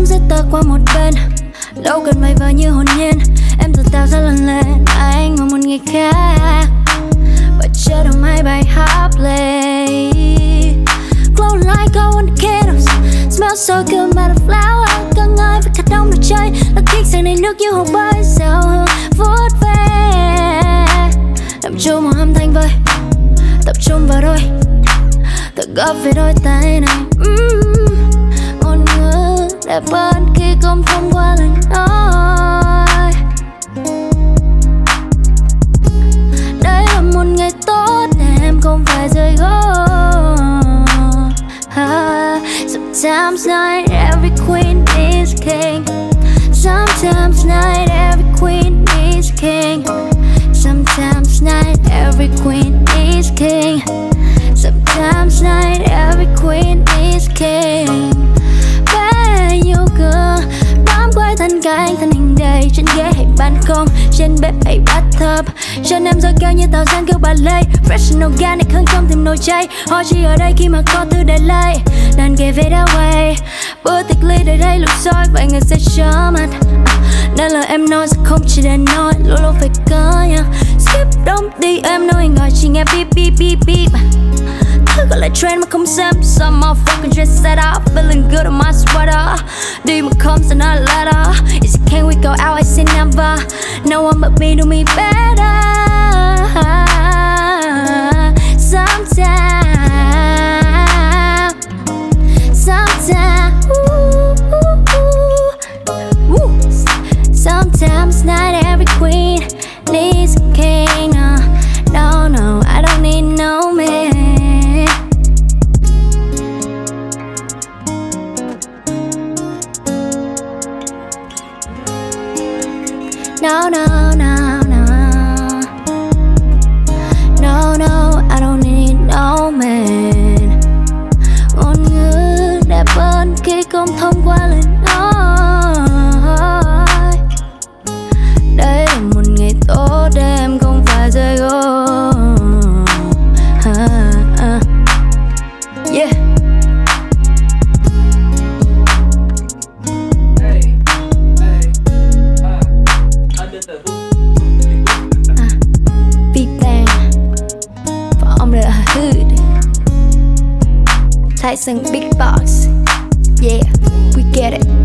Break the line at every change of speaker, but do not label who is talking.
sống sẽ ta qua một bên, đâu cần vay vờ như hồn nhiên. Em tự tạo ra lần lên anh và một người khác, và chờ đâu mấy bài hát play. Glow like I want the candles, smell so good by the flower. Cần ai với khách đông được chơi, là kick sang này nước như hồ bơi. Sao hương vút về, làm chung một âm thanh vơi, tập trung vào đôi, tự góp về đôi tay này. Ngôn ngữ đẹp hơn khi không thông qua lời nói. Đây là một ngày tốt để em không phải rơi gối. Sometimes not every queen is king. Sometimes not every queen is king. Sometimes not every queen is king. Sometimes not every queen is king. Bao nhiêu gương bám quay thân cánh, thân hình đầy trên ghế hay ban công, trên bếp hay bathtub. Chân em dối cao như tàu giang kêu ballet, fresh and organic hơn trong tìm nồi chay. Họ chỉ ở đây khi mà có thứ để lấy, đàn ghé về that way. Bữa tiệc ly đời đây lục soi, vài người sẽ trở mặt. Nên lời em nói sẽ không chỉ để nói, lâu lâu phải có nha. Skip don't đi em nói gọi chỉ nghe beep beep beep beep. Thứ gọi là trend mà không xem, some motherfucking trend set up, feeling good in my sweater. Đi mà comes another letter, is it can we go out, I say never. No one but me do me better. Sometimes, sometimes not every queen needs a king. No, no, I don't need no man. No, no, no, no. No, no, I don't need no man. Ngôn ngữ đẹp hơn khi không thông qua lời nói. Đây là một ngày tốt để em không phải rơi gối. Yeah. Thai Son Beatbox. Yeah, we get it.